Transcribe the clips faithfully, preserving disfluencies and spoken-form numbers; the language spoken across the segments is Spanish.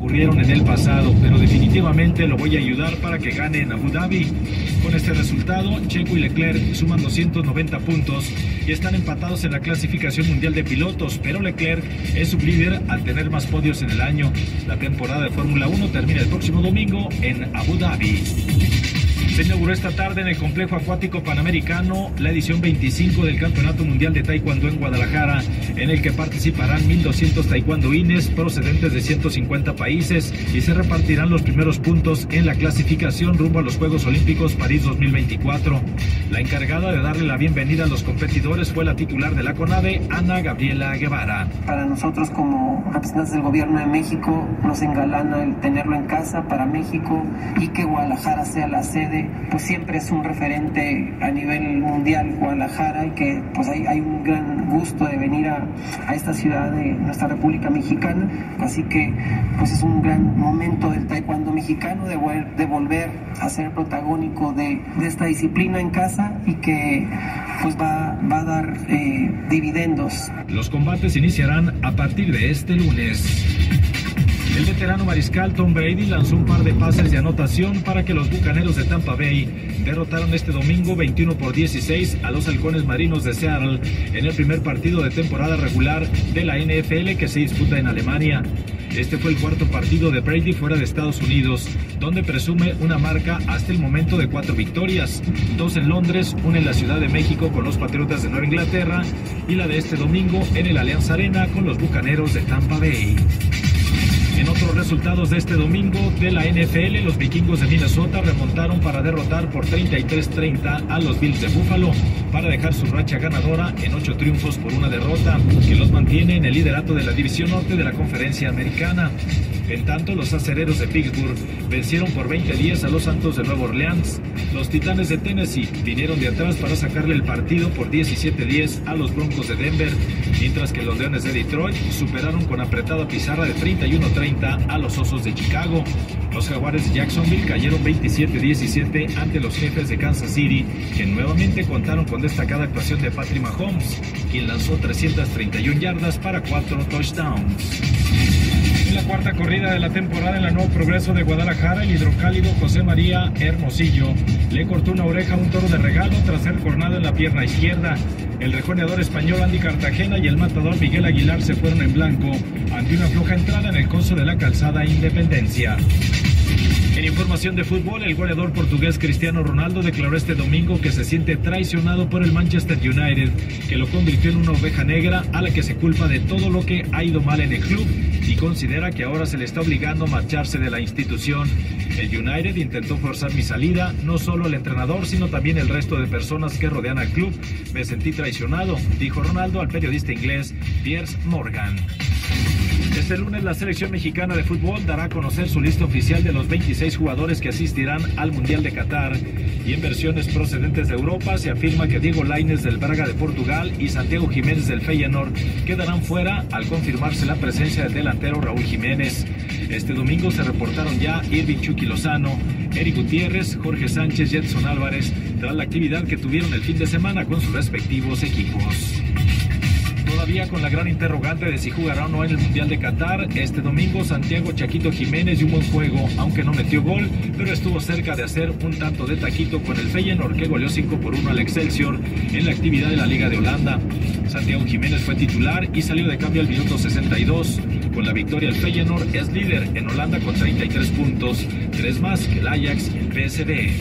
ocurrieron en el pasado, pero definitivamente lo voy a ayudar para que gane en Abu Dhabi. Con este resultado, Checo y Leclerc suman doscientos noventa puntos y están empatados en la clasificación mundial de pilotos, pero Leclerc es sublíder al tener más podios en el año. La temporada de Fórmula uno termina el próximo domingo en Abu Dhabi. Se inauguró esta tarde en el Complejo Acuático Panamericano la edición veinticinco del Campeonato Mundial de Taekwondo en Guadalajara, en el que participarán mil doscientos taekwondoines procedentes de ciento cincuenta países y se repartirán los primeros puntos en la clasificación rumbo a los Juegos Olímpicos París dos mil veinticuatro. La encargada de darle la bienvenida a los competidores fue la titular de la CONADE, Ana Gabriela Guevara. Para nosotros como representantes del Gobierno de México nos engalana el tenerlo en casa para México y que Guadalajara sea la sede. Pues siempre es un referente a nivel mundial Guadalajara y que pues hay, hay un gran gusto de venir a, a esta ciudad de nuestra República Mexicana, así que pues es un gran momento del taekwondo mexicano de, de volver a ser protagónico de, de esta disciplina en casa y que pues va, va a dar eh, dividendos. Los combates iniciarán a partir de este lunes. El veterano mariscal Tom Brady lanzó un par de pases de anotación para que los Bucaneros de Tampa Bay derrotaron este domingo veintiuno por dieciséis a los Halcones Marinos de Seattle en el primer partido de temporada regular de la N F L que se disputa en Alemania. Este fue el cuarto partido de Brady fuera de Estados Unidos, donde presume una marca hasta el momento de cuatro victorias, dos en Londres, una en la Ciudad de México con los Patriotas de Nueva Inglaterra y la de este domingo en el Allianz Arena con los Bucaneros de Tampa Bay. En otros resultados de este domingo de la N F L, los Vikingos de Minnesota remontaron para derrotar por treinta y tres treinta a los Bills de Buffalo para dejar su racha ganadora en ocho triunfos por una derrota, que los mantiene en el liderato de la División Norte de la Conferencia Americana. En tanto, los Acereros de Pittsburgh vencieron por veinte a diez a los Santos de Nueva Orleans. Los Titanes de Tennessee vinieron de atrás para sacarle el partido por diecisiete a diez a los Broncos de Denver, mientras que los Leones de Detroit superaron con apretada pizarra de treinta y uno treinta a los Osos de Chicago. Los Jaguares de Jacksonville cayeron veintisiete a diecisiete ante los Jefes de Kansas City, que nuevamente contaron con destacada actuación de Patrick Mahomes, quien lanzó trescientas treinta y una yardas para cuatro touchdowns. En la cuarta corrida de la temporada en la Nuevo Progreso de Guadalajara, el hidrocálido José María Hermosillo le cortó una oreja a un toro de regalo tras ser cornado en la pierna izquierda. El rejoneador español Andy Cartagena y el matador Miguel Aguilar se fueron en blanco ante una floja entrada en el coso de la calzada Independencia. En información de fútbol, el goleador portugués Cristiano Ronaldo declaró este domingo que se siente traicionado por el Manchester United, que lo convirtió en una oveja negra a la que se culpa de todo lo que ha ido mal en el club y considera que ahora se le está obligando a marcharse de la institución. El United intentó forzar mi salida, no solo el entrenador, sino también el resto de personas que rodean al club. Me sentí traicionado, dijo Ronaldo al periodista inglés Piers Morgan. Este lunes la selección mexicana de fútbol dará a conocer su lista oficial de los veintiséis jugadores que asistirán al Mundial de Qatar, y en versiones procedentes de Europa se afirma que Diego Lainez del Braga de Portugal y Santiago Jiménez del Feyenoord quedarán fuera al confirmarse la presencia del delantero Raúl Jiménez. Este domingo se reportaron ya Irving Chucky Lozano, Eric Gutiérrez, Jorge Sánchez y Edson Álvarez tras la actividad que tuvieron el fin de semana con sus respectivos equipos. Todavía con la gran interrogante de si jugará o no en el Mundial de Qatar, este domingo Santiago Chaquito Jiménez dio un buen juego, aunque no metió gol, pero estuvo cerca de hacer un tanto de taquito con el Feyenoord, que goleó cinco por uno al Excelsior en la actividad de la Liga de Holanda. Santiago Jiménez fue titular y salió de cambio al minuto sesenta y dos. Con la victoria el Feyenoord es líder en Holanda con treinta y tres puntos, tres más que el Ajax y el P S V.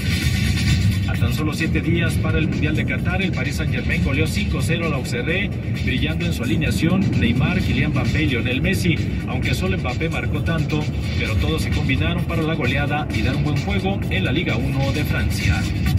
A tan solo siete días para el Mundial de Qatar, el Paris Saint-Germain goleó cinco cero al Auxerre, brillando en su alineación Neymar, Kylian Mbappé y Lionel Messi, aunque solo Mbappé marcó tanto, pero todos se combinaron para la goleada y dar un buen juego en la Liga uno de Francia.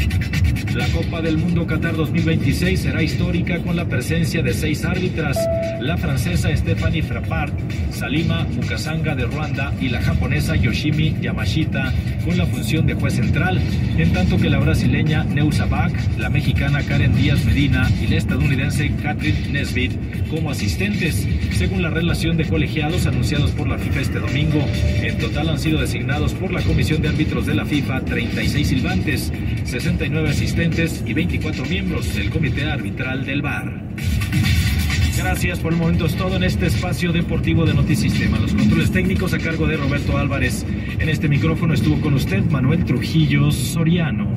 La Copa del Mundo Qatar dos mil veintiséis será histórica con la presencia de seis árbitras, la francesa Stéphanie Frappart, Salima Mukasanga de Ruanda y la japonesa Yoshimi Yamashita con la función de juez central, en tanto que la brasileña Neusa Bach, la mexicana Karen Díaz Medina y la estadounidense Catherine Nesbitt como asistentes, según la relación de colegiados anunciados por la FIFA este domingo. En total han sido designados por la Comisión de Árbitros de la FIFA treinta y seis silbantes, sesenta y nueve asistentes y veinticuatro miembros del Comité Arbitral del V A R. Gracias, por el momento es todo en este espacio deportivo de Notisistema. Los controles técnicos a cargo de Roberto Álvarez. En este micrófono estuvo con usted Manuel Trujillo Soriano.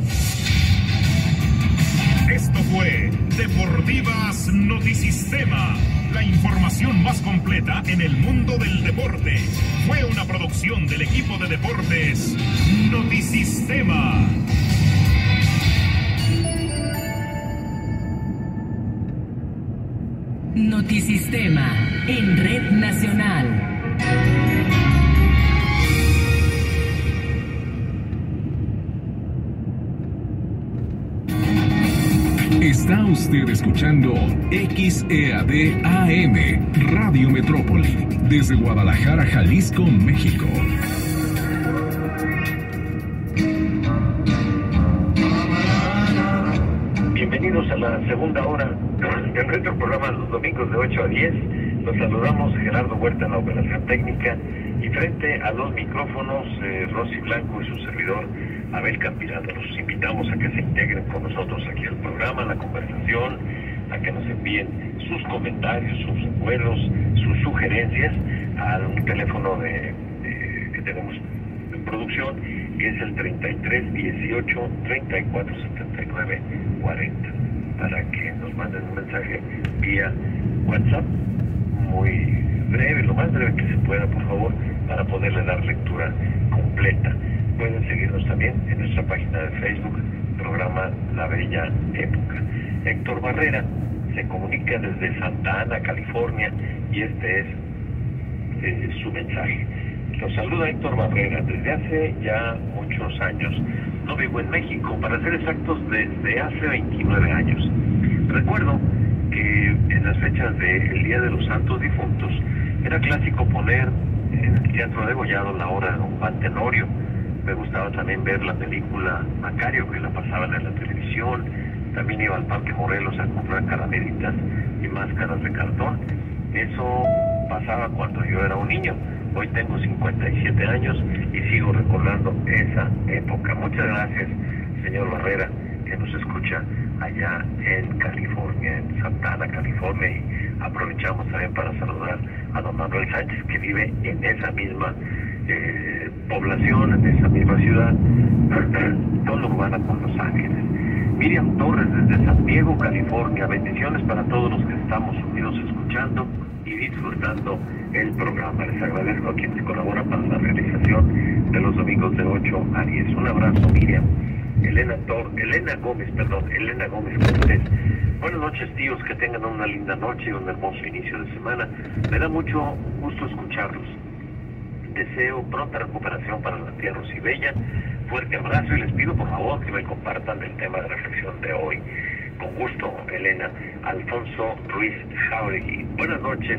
Esto fue Deportivas Notisistema, la información más completa en el mundo del deporte. Fue una producción del equipo de deportes Notisistema. Notisistema en Red Nacional. Está usted escuchando X E A D A M, Radio Metrópoli, desde Guadalajara, Jalisco, México. Bienvenidos a la segunda hora de nuestro programa los domingos de ocho a diez. Los saludamos Gerardo Huerta en la operación técnica y frente a los micrófonos eh, Rosy Blanco y su servidor Abel Campirano. Los invitamos a que se integren con nosotros aquí al programa, a la conversación, a que nos envíen sus comentarios, sus recuerdos, sus sugerencias a un teléfono de, de, que tenemos en producción, que es el treinta y tres dieciocho treinta y cuatro setenta y nueve cuarenta, para que nos manden un mensaje vía WhatsApp, muy breve, lo más breve que se pueda, por favor, para poderle dar lectura completa. Pueden seguirnos también en nuestra página de Facebook, programa La Bella Época. Héctor Barrera se comunica desde Santa Ana, California, y este es eh, su mensaje. Los saluda Héctor Barrera. Desde hace ya muchos años no vivo en México, para ser exactos desde hace veintinueve años. Recuerdo que en las fechas del Día de los Santos Difuntos era clásico poner en el Teatro de Gollado la obra de Don Juan Tenorio. Me gustaba también ver la película Macario, que la pasaban en la televisión. También iba al Parque Morelos a comprar caramelitas y máscaras de cartón. Eso pasaba cuando yo era un niño. Hoy tengo cincuenta y siete años y sigo recordando esa época. Muchas gracias, señor Barrera, que nos escucha allá en California, en Santa Ana, California. Y aprovechamos también para saludar a don Manuel Sánchez, que vive en esa misma eh, población, en esa misma ciudad, conurbana con Los Ángeles. Miriam Torres desde San Diego, California. Bendiciones para todos los que estamos unidos escuchando y disfrutando el programa. Les agradezco a quienes colaboran para la realización de los domingos de ocho a diez. Un abrazo, Miriam. Elena Tor, Elena Gómez, perdón, Elena Gómez Cortés. Buenas noches, tíos, que tengan una linda noche y un hermoso inicio de semana. Me da mucho gusto escucharlos. Deseo pronta recuperación para la tía Rosibella. Fuerte abrazo y les pido por favor que me compartan el tema de reflexión de hoy. Con gusto, Elena. Alfonso Ruiz Jauregui. Buenas noches.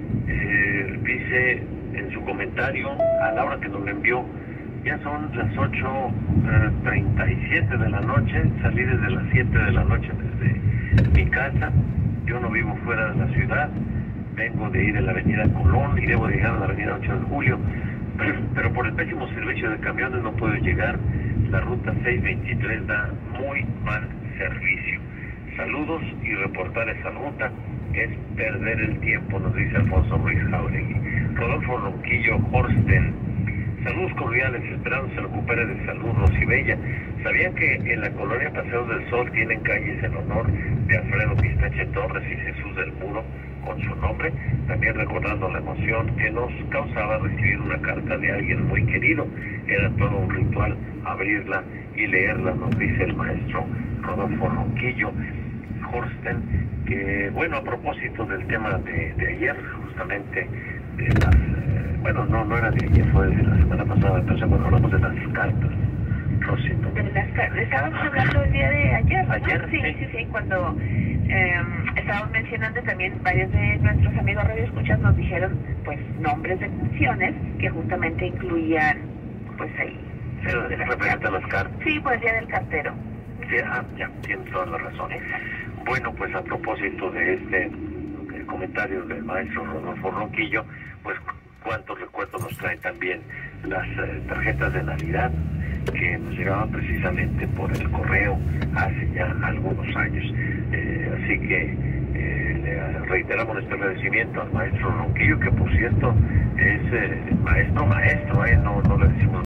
Eh, dice en su comentario, a la hora que nos lo envió, ya son las ocho treinta y siete de la noche. Salí desde las siete de la noche desde mi casa. Yo no vivo fuera de la ciudad. Vengo de ir a la avenida Colón y debo llegar a la avenida ocho de julio. Pero por el pésimo servicio de camiones no puedo llegar. La ruta seiscientos veintitrés da muy mal servicio. Saludos, y reportar esa ruta es perder el tiempo, nos dice Alfonso Ruiz Jauregui. Rodolfo Ronquillo Horsten. Saludos cordiales, esperando se recupere de salud Rosibella. ¿Sabían que en la colonia Paseos del Sol tienen calles en honor de Alfredo Pistache Torres y Jesús del Muro con su nombre? También recordando la emoción que nos causaba recibir una carta de alguien muy querido. Era todo un ritual abrirla y leerla, nos dice el maestro Rodolfo Ronquillo Horsten. Que bueno, a propósito del tema de, de ayer, justamente de las, eh, bueno, no, no era de ayer, fue de la semana pasada, entonces bueno, hablamos de las cartas, Rosito. De las cartas, estábamos hablando el día de ayer, ¿no? Ayer, sí, sí, sí, sí, cuando eh, estábamos mencionando también, varios de nuestros amigos radioescuchas nos dijeron, pues, nombres de canciones que justamente incluían, pues, ahí. Sí, referente a las cartas. Sí, pues, el día del cartero. Sí, ah, ya, tienes todas las razones. Bueno, pues a propósito de este eh, comentario del maestro Rodolfo Ronquillo, pues cuántos recuerdos nos traen también las eh, tarjetas de Navidad que nos llegaban precisamente por el correo hace ya algunos años. Eh, así que eh, le reiteramos nuestro agradecimiento al maestro Ronquillo, que por cierto es eh, maestro maestro, eh, no